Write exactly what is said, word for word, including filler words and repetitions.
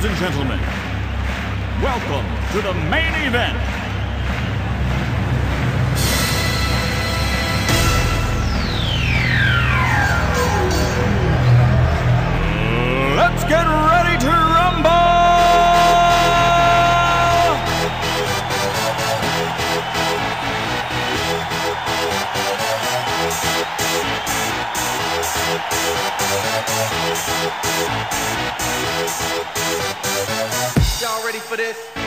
Ladies and gentlemen, welcome to the main event. Let's get ready to rumble! Y'all ready for this?